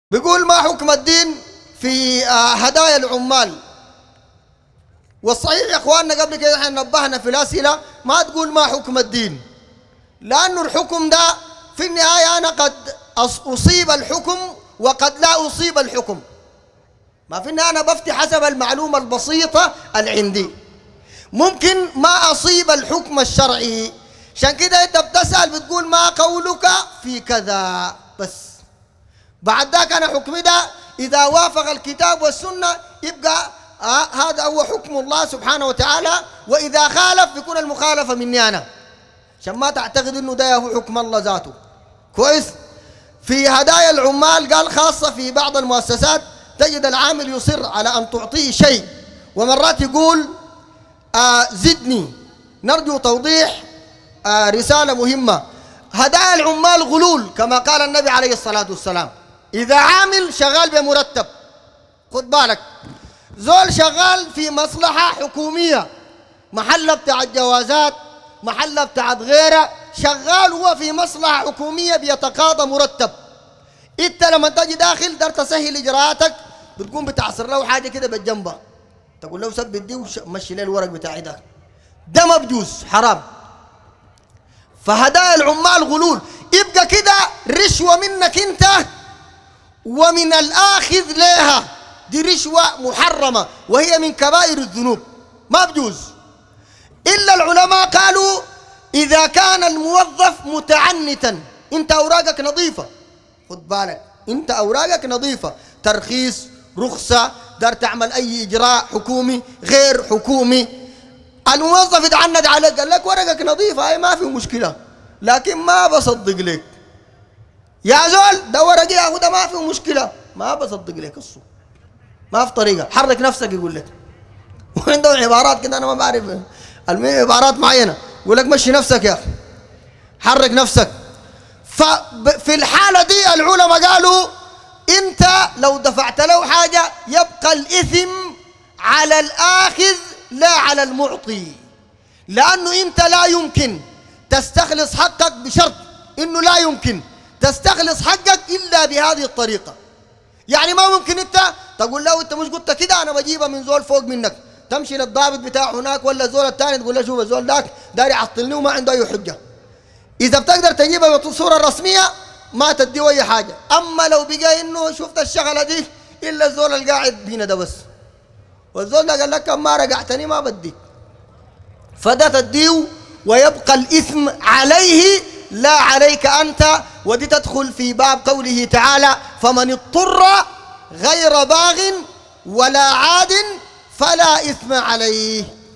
بيقول ما حكم الدين في هدايا العمال؟ والصحيح يا اخواننا قبل كده احنا نبهنا في الاسئله ما تقول ما حكم الدين، لانه الحكم ده في النهايه انا قد اصيب الحكم وقد لا اصيب الحكم. ما في النهايه انا بفتي حسب المعلومه البسيطه اللي عندي، ممكن ما اصيب الحكم الشرعي. عشان كده انت بتسال بتقول ما قولك في كذا بس، بعد ذاك انا حكمي ده اذا وافق الكتاب والسنه يبقى هذا هو حكم الله سبحانه وتعالى، واذا خالف يكون المخالفه مني انا، عشان ما تعتقد انه ده هو حكم الله ذاته. كويس. في هدايا العمال قال خاصه في بعض المؤسسات تجد العامل يصر على ان تعطيه شيء ومرات يقول زدني. نرجو توضيح رساله مهمه. هدايا العمال غلول كما قال النبي عليه الصلاه والسلام. اذا عامل شغال بمرتب، خد بالك، زول شغال في مصلحة حكومية، محلة بتاعت جوازات، محلة بتاعت غيره، شغال هو في مصلحة حكومية بيتقاضى مرتب. انت لما تجي داخل دار تسهل اجراءاتك بتقوم بتعصر له حاجة كده بالجنبة، تقول له ثبت دي ومشي لي الورق بتاعي ده ما بجوز، حرام. فهدايا العمال غلول، يبقى كده رشوة منك انت ومن الآخذ لها، دي رشوة محرمة وهي من كبائر الذنوب ما بجوز. إلا العلماء قالوا إذا كان الموظف متعنتا، أنت أوراقك نظيفة، خد بالك أنت أوراقك نظيفة، ترخيص، رخصة، دار تعمل أي إجراء حكومي غير حكومي، الموظف يتعند عليك قال لك ورقك نظيفة هاي ما في مشكلة، لكن ما بصدق لك يا زول ده ورقي يا ده ما في مشكلة، ما بصدق لك الصوت، ما في طريقة، حرك نفسك يقول لك. وعندهم عبارات كده أنا ما بعرف، المهم عبارات معينة يقول لك مشي نفسك يا أخي، حرك نفسك. ففي الحالة دي العلماء قالوا أنت لو دفعت له حاجة يبقى الإثم على الآخذ لا على المعطي، لأنه أنت لا يمكن تستخلص حقك بشرط إنه لا يمكن تستخلص حقك إلا بهذه الطريقة. يعني ما ممكن انت تقول له انت مش قلت كده انا بجيبها من زول فوق منك، تمشي للضابط بتاع هناك ولا الزول الثاني تقول له شوف الزول ذاك داري يعطلني وما عنده اي حجه. اذا بتقدر تجيبها بالصوره الرسميه ما تديه اي حاجه، اما لو بقى انه شفت الشغله دي الا الزول القاعد هنا ده بس، والزول ده قال لك ما رجعتني ما بديك، فده تديه ويبقى الاثم عليه لا عليك أنت. ودي تدخل في باب قوله تعالى فمن اضطر غير باغ ولا عاد فلا إثم عليه.